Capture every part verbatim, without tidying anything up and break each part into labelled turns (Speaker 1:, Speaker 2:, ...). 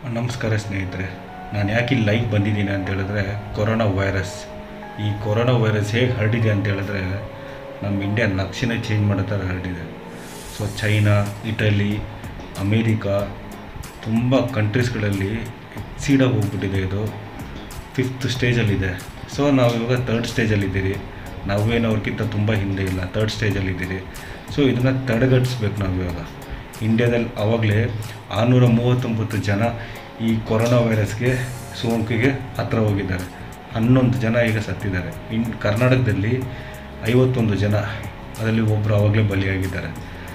Speaker 1: ನಮಸ್ಕಾರ ಸ್ನೇಹಿತರೆ, ನಾನು ಯಾಕೆ ಇಲ್ಲಿ ಲೈವ್ ಬಂದಿದ್ದೀನಿ ಅಂತ ಹೇಳಿದ್ರೆ ಕೊರೋನಾ ವೈರಸ್ ಈ ಕೊರೋನಾ ವೈರಸ್ ಹೇಗೆ ಹರಡಿದೆ ಅಂತ ಹೇಳಿದ್ರೆ ನಮ್ಮ ಇಂಡಿಯಾ ನಕ್ಷೆನೇ ಚೇಂಜ್ ಮಾಡೋ ಥರ ಹರಡಿದೆ. ಸೊ ಚೈನಾ, ಇಟಲಿ, ಅಮೇರಿಕಾ ತುಂಬ ಕಂಟ್ರೀಸ್ಗಳಲ್ಲಿ ಎಕ್ಸೀಡಾಗಿ ಹೋಗ್ಬಿಟ್ಟಿದೆ. ಇದು ಫಿಫ್ತ್ ಸ್ಟೇಜಲ್ಲಿದೆ. ಸೊ ನಾವು ಇವಾಗ ತರ್ಡ್ ಸ್ಟೇಜಲ್ಲಿದ್ದೀರಿ. ನಾವೇನು ಅವ್ರಿಗಿಂತ ತುಂಬ ಹಿಂದೆ ಇಲ್ಲ, ತರ್ಡ್ ಸ್ಟೇಜಲ್ಲಿದ್ದೀರಿ. ಸೊ ಇದನ್ನು ತಡೆಗಟ್ಟಿಸ್ಬೇಕು ನಾವು. ಇವಾಗ ಇಂಡಿಯಾದಲ್ಲಿ ಆವಾಗಲೇ ಆರುನೂರ ಮೂವತ್ತೊಂಬತ್ತು ಜನ ಈ ಕೊರೋನಾ ವೈರಸ್ಗೆ ಸೋಂಕಿಗೆ ಹತ್ತಿರ ಹೋಗಿದ್ದಾರೆ. ಹನ್ನೊಂದು ಜನ ಈಗ ಸತ್ತಿದ್ದಾರೆ. ಇನ್ ಕರ್ನಾಟಕದಲ್ಲಿ ಐವತ್ತೊಂದು ಜನ, ಅದರಲ್ಲಿ ಒಬ್ಬರು ಆವಾಗಲೇ ಬಲಿಯಾಗಿದ್ದಾರೆ.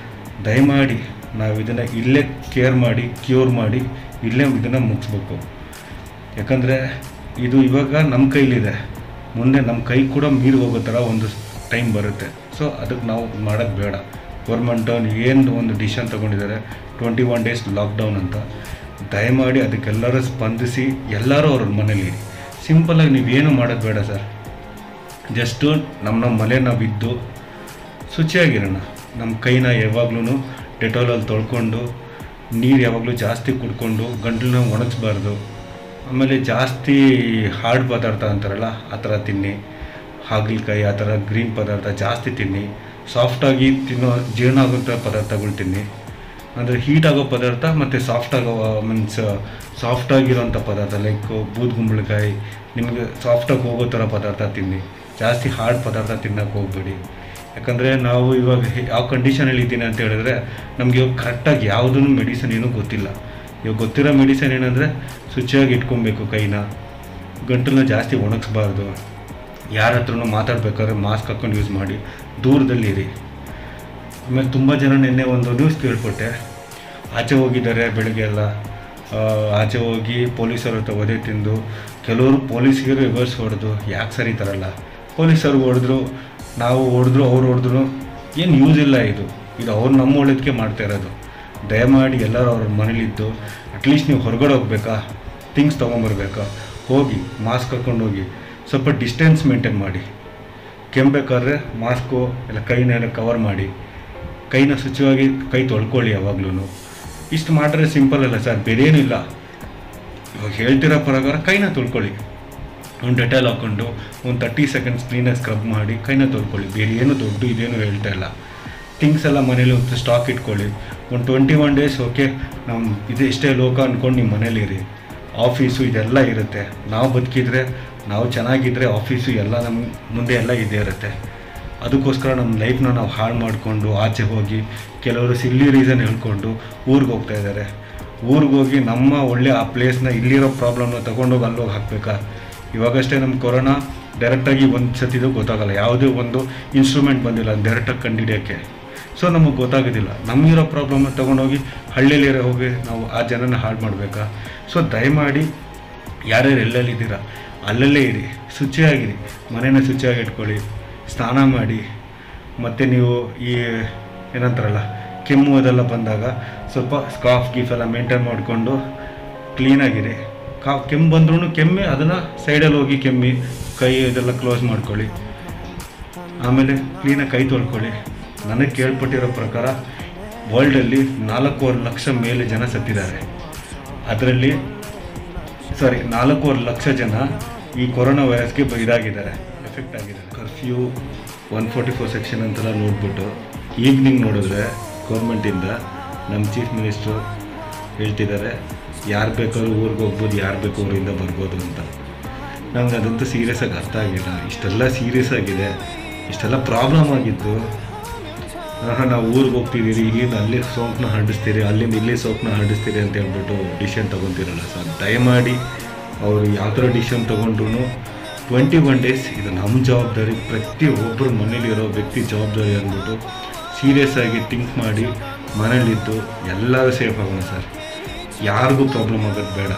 Speaker 1: ದಯಮಾಡಿ ನಾವು ಇದನ್ನು ಇಲ್ಲೇ ಕೇರ್ ಮಾಡಿ, ಕ್ಯೂರ್ ಮಾಡಿ ಇಲ್ಲೇ ಇದನ್ನು ಮುಗಿಸ್ಬೇಕು. ಯಾಕಂದರೆ ಇದು ಇವಾಗ ನಮ್ಮ ಕೈಲಿದೆ, ಮುಂದೆ ನಮ್ಮ ಕೈ ಕೂಡ ಮೀರಿ ಹೋಗೋ ಥರ ಒಂದು ಟೈಮ್ ಬರುತ್ತೆ. ಸೊ ಅದಕ್ಕೆ ನಾವು ಮಾಡೋದು ಬೇಡ. ಗೌರ್ಮೆಂಟು ಏನು ಒಂದು ಡಿಸಿಷನ್ ತೊಗೊಂಡಿದ್ದಾರೆ, ಟ್ವೆಂಟಿ ಒನ್ ಡೇಸ್ ಲಾಕ್ಡೌನ್ ಅಂತ. ದಯಮಾಡಿ ಅದಕ್ಕೆಲ್ಲರೂ ಸ್ಪಂದಿಸಿ ಎಲ್ಲರೂ ಅವ್ರ ಮನೇಲಿ ಸಿಂಪಲಾಗಿ ನೀವೇನು ಮಾಡೋದು ಬೇಡ ಸರ್. ಜಸ್ಟು ನಮ್ಮ ನಮ್ಮ ಮನೆ ನಾವು ಇದ್ದು ಶುಚಿಯಾಗಿರೋಣ. ನಮ್ಮ ಕೈನ ಯಾವಾಗ್ಲೂ ಡೆಟಾಲಲ್ಲಿ ತೊಳ್ಕೊಂಡು, ನೀರು ಯಾವಾಗಲೂ ಜಾಸ್ತಿ ಕುಡ್ಕೊಂಡು ಗಂಟಲನ್ನ ಒಣಗಿಸ್ಬಾರ್ದು. ಆಮೇಲೆ ಜಾಸ್ತಿ ಹಾರ್ಡ್ ಪದಾರ್ಥ ಅಂತಾರಲ್ಲ ಆ ಥರ ತಿನ್ನಿ. ಹಾಗಲಕಾಯಿ ಆ ಥರ ಗ್ರೀನ್ ಪದಾರ್ಥ ಜಾಸ್ತಿ ತಿನ್ನಿ. ಸಾಫ್ಟಾಗಿ ತಿನ್ನೋ ಜೀರ್ಣ ಆಗೋಂಥ ಪದಾರ್ಥಗಳು ತಿನ್ನಿ. ಅಂದರೆ ಹೀಟ್ ಆಗೋ ಪದಾರ್ಥ ಮತ್ತು ಸಾಫ್ಟ್ ಆಗೋ ಮೀನ್ಸ್ ಸಾಫ್ಟಾಗಿರೋಂಥ ಪದಾರ್ಥ ಲೈಕ್ ಬೂದ್ಗುಂಬಳಕಾಯಿ, ನಿಮಗೆ ಸಾಫ್ಟಾಗಿ ಹೋಗೋ ಥರ ಪದಾರ್ಥ ತಿನ್ನಿ. ಜಾಸ್ತಿ ಹಾರ್ಡ್ ಪದಾರ್ಥ ತಿನ್ನೋಕ್ಕೆ ಹೋಗಬೇಡಿ. ಯಾಕಂದರೆ ನಾವು ಇವಾಗ ಯಾವ ಕಂಡೀಷನಲ್ಲಿ ಇದ್ದೀನಿ ಅಂತ ಹೇಳಿದ್ರೆ ನಮಗೆ ಇವಾಗ ಕರೆಕ್ಟಾಗಿ ಯಾವುದೂ ಮೆಡಿಸನ್ ಏನೂ ಗೊತ್ತಿಲ್ಲ. ಇವಾಗ ಗೊತ್ತಿರೋ ಮೆಡಿಸನ್ ಏನಂದರೆ ಶುಚಿಯಾಗಿ ಇಟ್ಕೊಬೇಕು, ಕೈನ ಗಂಟಲನ್ನ ಜಾಸ್ತಿ ಒಣಗಿಸ್ಬಾರ್ದು. ಯಾರ ಹತ್ರನೂ ಮಾತಾಡ್ಬೇಕಾದ್ರೆ ಮಾಸ್ಕ್ ಹಾಕ್ಕೊಂಡು ಯೂಸ್ ಮಾಡಿ, ದೂರದಲ್ಲಿರಿ. ಆಮೇಲೆ ತುಂಬ ಜನ ನಿನ್ನೆ ಒಂದು ನ್ಯೂಸ್ ಕೇಳ್ಪಟ್ಟೆ, ಆಚೆ ಹೋಗಿದ್ದಾರೆ ಬೆಳಗ್ಗೆ ಎಲ್ಲ, ಆಚೆ ಹೋಗಿ ಪೊಲೀಸರ ಹತ್ರ ಒದೆ ತಿಂದು ಕೆಲವರು ಪೊಲೀಸ್ಗೆ ರಿವರ್ಸ್ ಹೊಡೆದು. ಯಾಕೆ ಸರಿ ಥರಲ್ಲ? ಪೊಲೀಸರು ಹೊಡೆದ್ರು, ನಾವು ಹೊಡೆದ್ರು, ಅವ್ರು ಹೊಡೆದ್ರು, ಏನು ಯೂಸ್ ಇಲ್ಲ. ಇದು ಇದು ಅವ್ರು ನಮ್ಮ ಒಳ್ಳೇದಕ್ಕೆ ಮಾಡ್ತಾ ಇರೋದು. ದಯಮಾಡಿ ಎಲ್ಲರೂ ಅವ್ರ ಮನೇಲಿದ್ದು ಅಟ್ಲೀಸ್ಟ್ ನೀವು ಹೊರಗಡೆ ಹೋಗ್ಬೇಕಾ, ಥಿಂಗ್ಸ್ ತೊಗೊಂಬರ್ಬೇಕಾ, ಹೋಗಿ ಮಾಸ್ಕ್ ಹಾಕ್ಕೊಂಡು ಹೋಗಿ. ಸ್ವಲ್ಪ ಡಿಸ್ಟೆನ್ಸ್ ಮೇಂಟೈನ್ ಮಾಡಿ. ಕೆಮ್ಮಬೇಕಾದ್ರೆ ಮಾಸ್ಕು ಎಲ್ಲ ಕೈನ ಎಲ್ಲ ಕವರ್ ಮಾಡಿ, ಕೈನ ಶುಚಿಯಾಗಿ ಕೈ ತೊಳ್ಕೊಳ್ಳಿ ಯಾವಾಗ್ಲೂ. ಇಷ್ಟು ಮಾಡಿದ್ರೆ ಸಿಂಪಲ್ ಅಲ್ಲ ಸರ್, ಬೇರೇನೂ ಇಲ್ಲ. ಇವಾಗ ಹೇಳ್ತಿರೋ ಪ್ರಕಾರ ಕೈನ ತೊಳ್ಕೊಳ್ಳಿ. ಒಂದು ಡೆಟಾಲ್ ಹಾಕ್ಕೊಂಡು ಒಂದು ತರ್ಟಿ ಸೆಕೆಂಡ್ಸ್ ಕ್ಲೀನಾಗಿ ಸ್ಕ್ರಬ್ ಮಾಡಿ ಕೈನ ತೊಳ್ಕೊಳ್ಳಿ. ಬೇರೆ ಏನು ದೊಡ್ಡ ಇದೇನು ಹೇಳ್ತಾ ಇಲ್ಲ. ಥಿಂಗ್ಸ್ ಎಲ್ಲ ಮನೇಲಿ ಒಂದು ಸ್ಟಾಕ್ ಇಟ್ಕೊಳ್ಳಿ. ಒಂದು ಟ್ವೆಂಟಿ ಒನ್ ಡೇಸ್ ಓಕೆ, ನಮ್ಮ ಇದು ಇಷ್ಟೇ ಲೋಕ ಅಂದ್ಕೊಂಡು ನಿಮ್ಮ ಮನೇಲಿರಿ. ಆಫೀಸು ಇದೆಲ್ಲ ಇರುತ್ತೆ. ನಾವು ಬದುಕಿದ್ರೆ, ನಾವು ಚೆನ್ನಾಗಿದ್ದರೆ ಆಫೀಸು ಎಲ್ಲ ನಮ್ಮ ಮುಂದೆ ಎಲ್ಲ ಇದೇ ಇರುತ್ತೆ. ಅದಕ್ಕೋಸ್ಕರ ನಮ್ಮ ಲೈಫ್ನ ನಾವು ಹಾಳು ಮಾಡಿಕೊಂಡು ಆಚೆ ಹೋಗಿ ಕೆಲವರು ಸಿಲ್ಲಿ ರೀಸನ್ ಹೇಳ್ಕೊಂಡು ಊರಿಗೆ ಹೋಗ್ತಾ ಇದ್ದಾರೆ. ಊರಿಗೆ ಹೋಗಿ ನಮ್ಮ ಒಳ್ಳೆ ಆ ಪ್ಲೇಸ್ನ ಇಲ್ಲಿರೋ ಪ್ರಾಬ್ಲಮ್ನ ತೊಗೊಂಡೋಗಿ ಅಲ್ಲೋಗಿ ಹಾಕಬೇಕಾ? ಇವಾಗಷ್ಟೇ ನಮ್ಮ ಕೊರೋನಾ ಡೈರೆಕ್ಟಾಗಿ ಒಂದು ಸತಿದು ಗೊತ್ತಾಗಲ್ಲ. ಯಾವುದೇ ಒಂದು ಇನ್ಸ್ಟ್ರೂಮೆಂಟ್ ಬಂದಿಲ್ಲ ಡೈರೆಕ್ಟಾಗಿ ಕಂಡುಹಿಡಿಯೋಕ್ಕೆ. ಸೊ ನಮಗೆ ಗೊತ್ತಾಗೋದಿಲ್ಲ. ನಮಗಿರೋ ಪ್ರಾಬ್ಲಮ್ನ ತೊಗೊಂಡೋಗಿ ಹಳ್ಳಿಯಲ್ಲಿರೋ ಹೋಗಿ ನಾವು ಆ ಜನನ ಹಾಳು ಮಾಡಬೇಕಾ? ಸೊ ದಯಮಾಡಿ ಯಾರ್ಯಾರು ಎಲ್ಲೆಲ್ಲಿದ್ದೀರಾ ಅಲ್ಲಲ್ಲೇ ಇರಿ, ಶುಚಿಯಾಗಿರಿ, ಮನೇನ ಶುಚಿಯಾಗಿ ಇಟ್ಕೊಳ್ಳಿ, ಸ್ನಾನ ಮಾಡಿ. ಮತ್ತು ನೀವು ಈ ಏನಂತಾರಲ್ಲ ಕೆಮ್ಮು ಅದೆಲ್ಲ ಬಂದಾಗ ಸ್ವಲ್ಪ ಸ್ಕಾಫ್ ಗೀಫ್ ಎಲ್ಲ ಮೇಂಟೈನ್ ಮಾಡಿಕೊಂಡು ಕ್ಲೀನಾಗಿರಿ. ಕಾ ಕೆಮ್ಮು ಬಂದ್ರೂ ಕೆಮ್ಮಿ ಅದನ್ನು ಸೈಡಲ್ಲಿ ಹೋಗಿ ಕೆಮ್ಮಿ, ಕೈ ಇದೆಲ್ಲ ಕ್ಲೋಸ್ ಮಾಡ್ಕೊಳ್ಳಿ. ಆಮೇಲೆ ಕ್ಲೀನಾಗಿ ಕೈ ತೊಳ್ಕೊಳ್ಳಿ. ನನಗೆ ಕೇಳ್ಪಟ್ಟಿರೋ ಪ್ರಕಾರ ವರ್ಲ್ಡಲ್ಲಿ ನಾಲ್ಕೂವರೆ ಲಕ್ಷ ಮೇಲೆ ಜನ ಸತ್ತಿದ್ದಾರೆ. ಅದರಲ್ಲಿ ಸಾರಿ ನಾಲ್ಕೂವರೆ ಲಕ್ಷ ಜನ ಈ ಕೊರೋನಾ ವೈರಸ್ಗೆ ಇದಾಗಿದ್ದಾರೆ, ಎಫೆಕ್ಟ್ ಆಗಿದ್ದಾರೆ. Curfew one forty four section ಅಂತೆಲ್ಲ ನೋಡ್ಬಿಟ್ಟು ಈವ್ನಿಂಗ್ ನೋಡಿದ್ರೆ ಗೌರ್ಮೆಂಟಿಂದ ನಮ್ಮ ಚೀಫ್ ಮಿನಿಸ್ಟ್ರು ಹೇಳ್ತಿದ್ದಾರೆ ಯಾರು ಬೇಕಾದ್ರೂ ಊರಿಗೆ ಹೋಗ್ಬೋದು, ಯಾರು ಬೇಕು ಊರಿಂದ ಬರ್ಬೋದು ಅಂತ. ನನಗೆ ಅದಂತೂ ಸೀರಿಯಸ್ಸಾಗಿ ಅರ್ಥ ಆಗಿಲ್ಲ. ಇಷ್ಟೆಲ್ಲ ಸೀರಿಯಸ್ ಆಗಿದೆ, ಇಷ್ಟೆಲ್ಲ ಪ್ರಾಬ್ಲಮ್ ಆಗಿತ್ತು. ನಾವು ಊರಿಗೆ ಹೋಗ್ತಿದ್ದೀರಿ, ಇಲ್ಲಿಂದ ಅಲ್ಲಿ ಸೋಂಕನ್ನ ಹರಡಿಸ್ತೀರಿ, ಅಲ್ಲಿಂದ ಇಲ್ಲಿ ಸೋಂಕನ್ನ ಹರಡಿಸ್ತೀರಿ ಅಂತ ಹೇಳ್ಬಿಟ್ಟು ಡಿಸಿಷನ್ ತೊಗೊತಿರಲ್ಲ ಸರ್. ದಯಮಾಡಿ ಅವರು ಯಾವ ಥರ ಡಿಸಿಷನ್ ತೊಗೊಂಡ್ರು ಟ್ವೆಂಟಿ ಒನ್ ಡೇಸ್ ಇದು ನಮ್ಮ ಜವಾಬ್ದಾರಿ, ಪ್ರತಿಯೊಬ್ಬರು ಮನೇಲಿರೋ ವ್ಯಕ್ತಿ ಜವಾಬ್ದಾರಿ ಅಂದ್ಬಿಟ್ಟು ಸೀರಿಯಸ್ ಆಗಿ ಥಿಂಕ್ ಮಾಡಿ ಮನೇಲಿದ್ದು ಎಲ್ಲರೂ ಸೇಫ್ ಆಗೋಣ ಸರ್. ಯಾರಿಗೂ ಪ್ರಾಬ್ಲಮ್ ಆಗೋದು ಬೇಡ.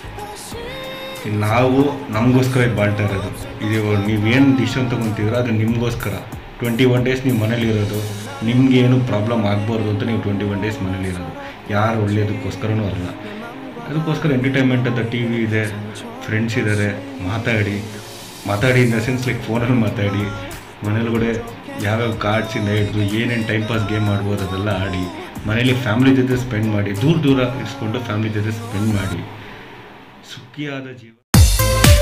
Speaker 1: ನಾವು ನಮಗೋಸ್ಕರ ಇದು ಬಾಳ್ತಾ ಇರೋದು. ಇದು ನೀವೇನು ಡಿಸಿಷನ್ ತೊಗೊತಿದ್ದೀರೋ ಅದು ನಿಮಗೋಸ್ಕರ. ಟ್ವೆಂಟಿ ಒನ್ ಡೇಸ್ ನೀವು ಮನೇಲಿರೋದು ನಿಮ್ಗೆ ಏನು ಪ್ರಾಬ್ಲಮ್ ಆಗಬಾರ್ದು ಅಂತ ನೀವು ಟ್ವೆಂಟಿ ಒನ್ ಡೇಸ್ ಮನೇಲಿರೋದು. ಯಾರು ಒಳ್ಳೆಯದಕ್ಕೋಸ್ಕರನೂ ಅಲ್ಲ. ಅದಕ್ಕೋಸ್ಕರ ಎಂಟರ್ಟೈನ್ಮೆಂಟ್ ಅಂತ ಟಿ ವಿ ಇದೆ, ಫ್ರೆಂಡ್ಸ್ ಇದ್ದಾರೆ, ಮಾತಾಡಿ ಮಾತಾಡಿ ಇನ್ ದ ಸೆನ್ಸ್ ಲೈಕ್ ಫೋನಲ್ಲಿ ಮಾತಾಡಿ, ಮನೇಲುಗಡೆ ಯಾವ್ಯಾವ ಕಾರ್ಡ್ಸಿಂದ ಹಿಡಿದು ಏನೇನು ಟೈಮ್ ಪಾಸ್ ಗೇಮ್ ಆಡ್ಬೋದು ಅದೆಲ್ಲ ಆಡಿ, ಮನೇಲಿ ಫ್ಯಾಮಿಲಿ ಜೊತೆ ಸ್ಪೆಂಡ್ ಮಾಡಿ, ದೂರ ದೂರ ಇರಿಸ್ಕೊಂಡು ಫ್ಯಾಮಿಲಿ ಜೊತೆ ಸ್ಪೆಂಡ್ ಮಾಡಿ. ಸುಖಿಯಾದ ಜೀವ